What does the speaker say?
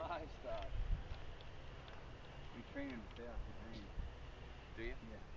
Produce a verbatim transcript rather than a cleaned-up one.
livestock. We train them to stay off the green. Do you? Yeah.